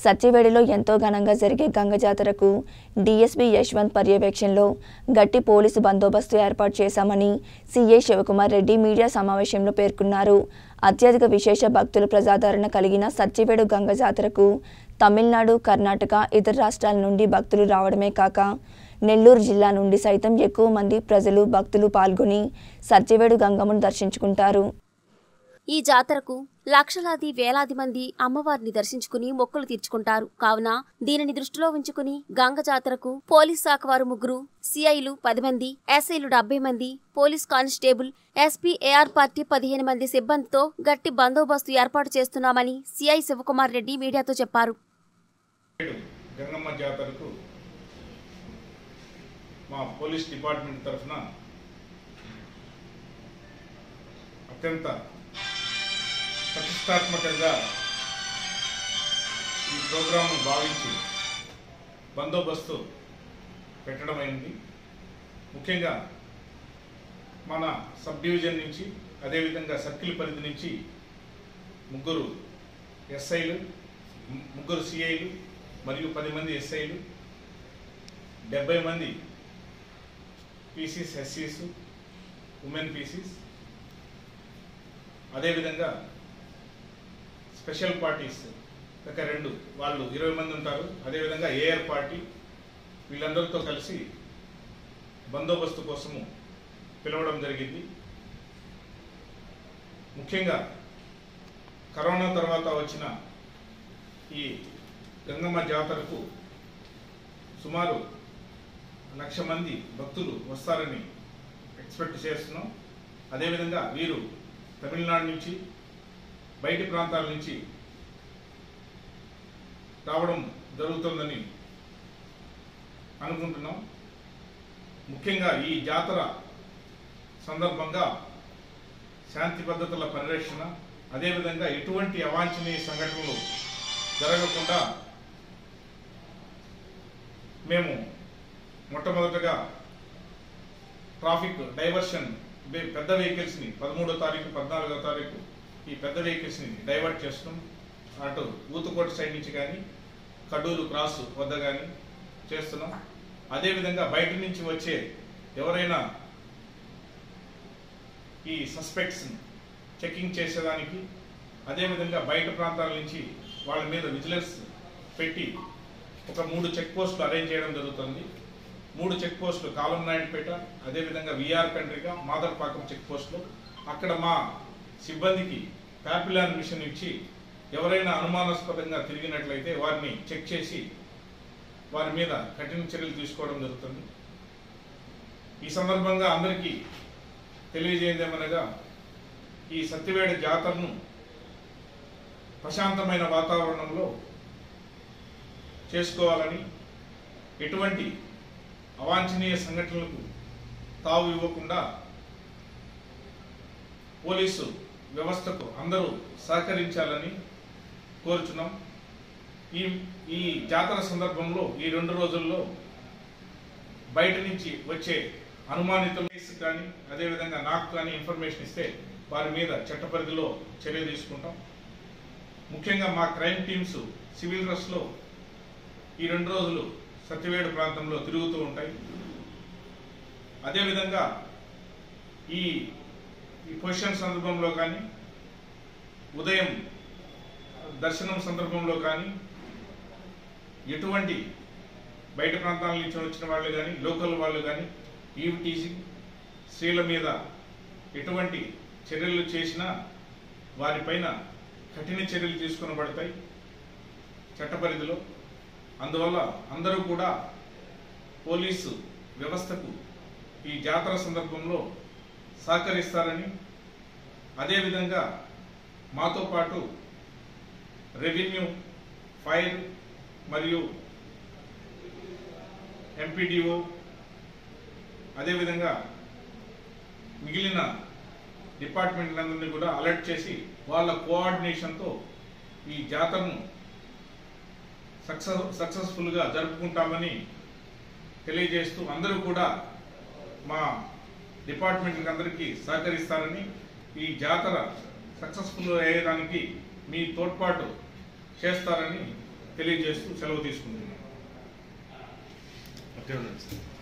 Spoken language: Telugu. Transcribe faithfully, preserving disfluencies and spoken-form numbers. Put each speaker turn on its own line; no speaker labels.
సత్యవేడిలో ఎంతో ఘనంగా జరిగే గంగ జాతరకు డీఎస్పీ యశ్వంత్ పర్యవేక్షణలో గట్టి పోలీసు బందోబస్తు ఏర్పాటు చేశామని సీఐ శివకుమార్ రెడ్డి మీడియా సమావేశంలో పేర్కొన్నారు. అత్యధిక విశేష భక్తుల ప్రజాదరణ కలిగిన సత్యవేడు గంగ జాతరకు తమిళనాడు, కర్ణాటక, ఇతర రాష్ట్రాల నుండి భక్తులు రావడమే కాక నెల్లూరు జిల్లా నుండి సైతం ఎక్కువ మంది ప్రజలు భక్తులు పాల్గొని సత్యవేడు గంగమ్మను దర్శించుకుంటారు.
ఈ జాతరకు లక్షలాది వేలాది మంది అమ్మవారిని దర్శించుకుని మొక్కులు తీర్చుకుంటారు. కావున దీనిని దృష్టిలో ఉంచుకుని గంగ జాతరకు పోలీస్ శాఖ వారు ముగ్గురు, సిఐలు పది మంది, ఎస్ఐలు డెబ్బై మంది, police constable, SP AR party పదిహేను మంది సిబ్బందితో గట్టి బందోబస్తు ఏర్పాటు చేస్తున్నామని సిఐ శివకుమార్ రెడ్డి మీడియాతో చెప్పారు.
గంగమ్మ జాతరకు మా పోలీస్ డిపార్ట్మెంట్ తరఫున అత్యంత ప్రతిష్టాత్మకంగా ఈ ప్రోగ్రాంను భావించి బందోబస్తు పెట్టడం అయింది. ముఖ్యంగా మన సబ్ డివిజన్ నుంచి, అదేవిధంగా సర్కిల్ పరిధి నుంచి ముగ్గురు ఎస్ఐలు, ముగ్గురు సిఐలు మరియు పది మంది ఎస్ఐలు, డెబ్బై మంది పీసీస్, ఎస్సీస్, ఉమెన్ పీసీస్, అదేవిధంగా స్పెషల్ పార్టీస్ ఒక రెండు వాళ్ళు ఇరవై మంది ఉంటారు. అదేవిధంగా ఏఆర్ పార్టీ, వీళ్ళందరితో కలిసి బందోబస్తు కోసము పిలవడం జరిగింది. ముఖ్యంగా కరోనా తర్వాత వచ్చిన ఈ గంగమ్మ జాతరకు సుమారు లక్ష మంది భక్తులు వస్తారని ఎక్స్పెక్ట్ చేస్తున్నాం. అదేవిధంగా వీరు తమిళనాడు నుంచి, బయటి ప్రాంతాల నుంచి రావడం జరుగుతుందని అనుకుంటున్నాం. ముఖ్యంగా ఈ జాతర సందర్భంగా శాంతి భద్రతల పరిరక్షణ, అదేవిధంగా ఎటువంటి అవాంఛనీయ సంఘటనలు జరగకుండా మేము మొట్టమొదటగా ట్రాఫిక్ డైవర్షన్ పెద్ద వెహికల్స్ని పదమూడో తారీఖు, పద్నాలుగో తారీఖు ఈ పెద్ద వెహికల్స్ని డైవర్ట్ చేస్తున్నాం. అటు ఊతుకోట సైడ్ నుంచి కానీ, కడూరు క్రాస్ వద్ద కానీ చేస్తున్నాం. అదేవిధంగా బయట నుంచి వచ్చే ఎవరైనా ఈ సస్పెక్ట్స్ చెకింగ్ చేసేదానికి, అదేవిధంగా బయట ప్రాంతాల నుంచి వాళ్ళ మీద విజిలెన్స్ పెట్టి ఒక మూడు చెక్ పోస్టులు అరేంజ్ చేయడం జరుగుతుంది. మూడు చెక్ పోస్టులు కాలం నాయుడుపేట, అదేవిధంగా విఆర్ కండ్రిక, మాదర్పాకం చెక్ పోస్టులు. అక్కడ మా సిబ్బందికి ప్యాపిలాన్ మిషన్ ఇచ్చి ఎవరైనా అనుమానాస్పదంగా తిరిగినట్లయితే వారిని చెక్ చేసి వారి మీద కఠిన చర్యలు తీసుకోవడం జరుగుతుంది. ఈ సందర్భంగా అందరికీ తెలియజేయదేమనగా ఈ సత్యవేడ జాతరను ప్రశాంతమైన వాతావరణంలో చేసుకోవాలని, ఎటువంటి అవాంఛనీయ సంఘటనలకు తావు ఇవ్వకుండా పోలీసు వ్యవస్థకు అందరూ సహకరించాలని కోరుచున్నాం. ఈ ఈ జాతర సందర్భంలో ఈ రెండు రోజుల్లో బయట నుంచి వచ్చే అనుమానితులు కానీ, అదేవిధంగా నాకు కానీ ఇన్ఫర్మేషన్ ఇస్తే వారి మీద చట్ట పరిధిలో చర్య తీసుకుంటాం. ముఖ్యంగా మా క్రైమ్ టీమ్స్ సివిల్ డ్రెస్లో ఈ రెండు రోజులు సత్యవేడు ప్రాంతంలో తిరుగుతూ ఉంటాయి. అదేవిధంగా ఈ ఈ పొజిషన్ సందర్భంలో కానీ, ఉదయం దర్శనం సందర్భంలో కానీ ఎటువంటి బయట ప్రాంతాల నుంచి వచ్చిన వాళ్ళు కానీ, లోకల్ వాళ్ళు కానీ ఈవ్ టీజింగ్, స్త్రీల మీద ఎటువంటి చర్యలు చేసినా వారిపైన కఠిన చర్యలు తీసుకొనబడతాయి చట్ట పరిధిలో. అందువల్ల అందరూ కూడా పోలీసు వ్యవస్థకు ఈ జాతర సందర్భంలో సహకరిస్తారని, అదేవిధంగా మాతో పాటు రెవెన్యూ, ఫైర్ మరియు ఎంపీడీఓ, అదేవిధంగా మిగిలిన డిపార్ట్మెంట్లందరినీ కూడా అలర్ట్ చేసి వాళ్ళ కోఆర్డినేషన్తో ఈ జాతరను సక్సెస్ సక్సెస్ఫుల్గా జరుపుకుంటామని తెలియజేస్తూ అందరూ కూడా మా డిపార్ట్మెంట్కి అందరికీ సహకరిస్తారని, ఈ జాతర సక్సెస్ఫుల్ అయ్యేదానికి మీ తోడ్పాటు చేస్తారని తెలియజేస్తూ సెలవు తీసుకుంటున్నాను.